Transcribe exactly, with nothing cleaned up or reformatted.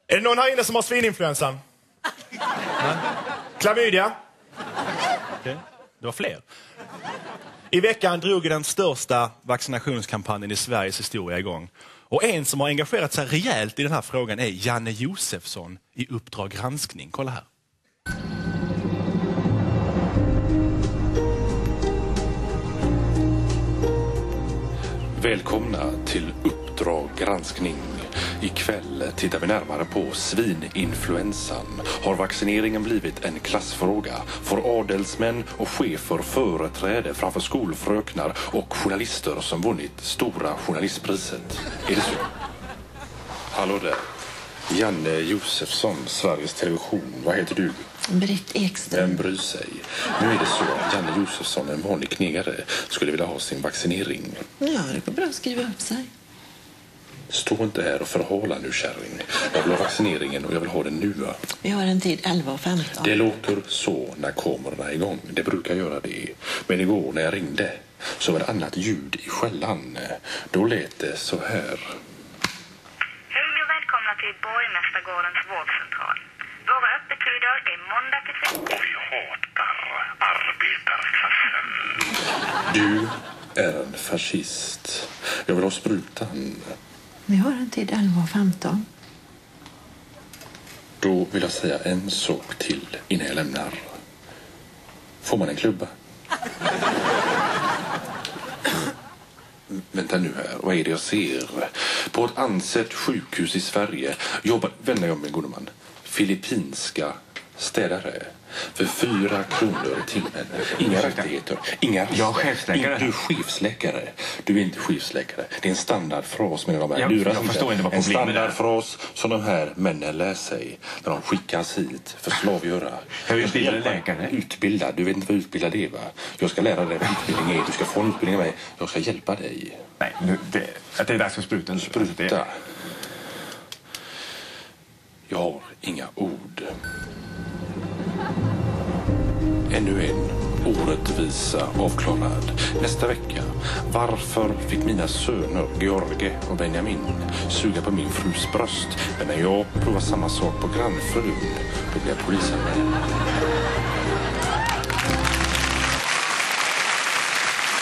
Är det någon här inne som har svininfluensan? Klamydia? Okay. Det var fler. I veckan drog den största vaccinationskampanjen i Sveriges historia igång. Och en som har engagerat sig rejält i den här frågan är Janne Josefsson i Uppdrag granskning. Kolla här. Välkomna till Uppdrag granskning. Ikväll tittar vi närmare på svininfluensan. Har vaccineringen blivit en klassfråga? Får adelsmän och chefer företräde framför skolfröknar och journalister som vunnit stora journalistpriset? Är det så? Hallå där. Janne Josefsson, Sveriges Television. Vad heter du? Britt Ekström. Vem bryr sig? Nu är det så att Janne Josefsson, en vanlig knegare, skulle vilja ha sin vaccinering. Ja, det går bra att skriva upp sig. Stå inte här och förhålla nu, kärring. Jag vill ha vaccineringen och jag vill ha den nu. Vi har en tid elva och femton. Det låter så när kamerorna är igång. Det brukar göra det. Men igår när jag ringde så var det annat ljud i skällan. Då lät det så här. Hej och välkomna till Borgmästargårdens vårdcentral. Våra öppettider är måndag till fredag. Och vi hatar arbetarklassen. Du är en fascist. Jag vill ha sprutan. Vi har en tid elva och femton. Då vill jag säga en sak till innan jag lämnar. Får man en klubba? Vänta nu här, vad är det jag ser? På ett ansett sjukhus i Sverige jobbar, vänder jag med gode man, filippinska städare för fyra kronor i timmen. Inga rättigheter, inga Jag är chefsläkare. Du är chefsläkare. Du är inte chefsläkare. Det är en standardfras med de här. Jag, Luras jag förstår inte vad en problemet är. standardfras som de här männen lär sig när de skickas hit för slavgöra. Jag är utbildad läkare. Utbildad. Du vet inte vad utbildad är, va? Jag ska lära dig vad utbildning är. Du ska få en utbildning av mig. Jag ska hjälpa dig. Nej, nu, det, att det är dags för spruten. Spruta. Jag har inga ord. Ännu en orättvisa avklarad. Nästa vecka. Varför fick mina söner George och Benjamin suga på min frus bröst? Men när jag provar samma sak på grannfrun, då blir jag polisanmäld.